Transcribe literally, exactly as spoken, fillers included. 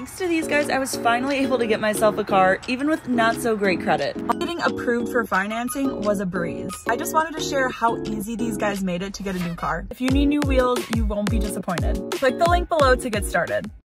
Thanks to these guys, I was finally able to get myself a car, even with not so great credit. Getting approved for financing was a breeze. I just wanted to share how easy these guys made it to get a new car. If you need new wheels, you won't be disappointed. Click the link below to get started.